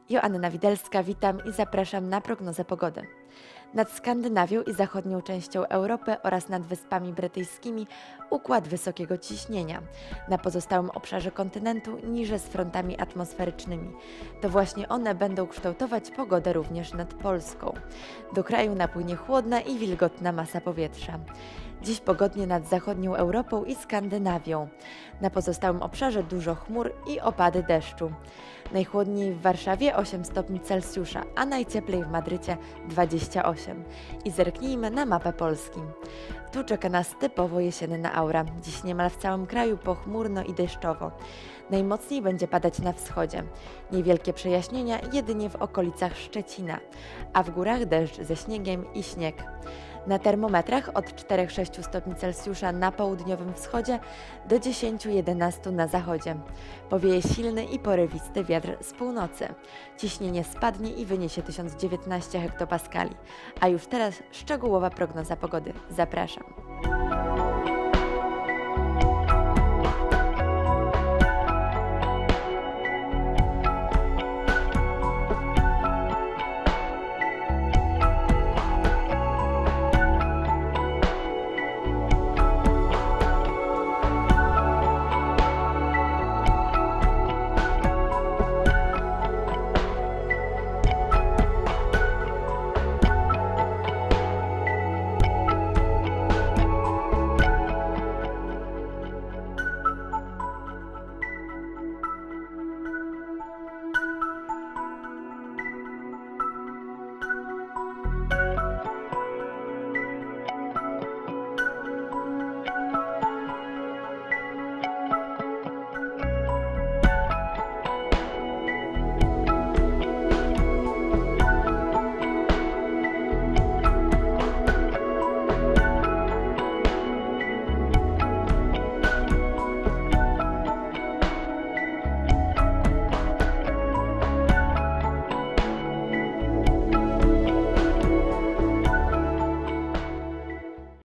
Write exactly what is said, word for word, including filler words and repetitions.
Joanna Widelska, witam i zapraszam na prognozę pogody. Nad Skandynawią i zachodnią częścią Europy oraz nad Wyspami Brytyjskimi układ wysokiego ciśnienia. Na pozostałym obszarze kontynentu niże z frontami atmosferycznymi. To właśnie one będą kształtować pogodę również nad Polską. Do kraju napłynie chłodna i wilgotna masa powietrza. Dziś pogodnie nad zachodnią Europą i Skandynawią. Na pozostałym obszarze dużo chmur i opady deszczu. Najchłodniej w Warszawie osiem stopni Celsjusza, a najcieplej w Madrycie dwadzieścia osiem. I zerknijmy na mapę Polski. Tu czeka nas typowo jesienna aura. Dziś niemal w całym kraju pochmurno i deszczowo. Najmocniej będzie padać na wschodzie. Niewielkie przejaśnienia jedynie w okolicach Szczecina, a w górach deszcz ze śniegiem i śnieg. Na termometrach od czterech do sześciu stopni Celsjusza na południowym wschodzie do dziesięciu do jedenastu na zachodzie. Powieje silny i porywisty wiatr z północy. Ciśnienie spadnie i wyniesie tysiąc dziewiętnaście hektopaskali. A już teraz szczegółowa prognoza pogody. Zapraszam.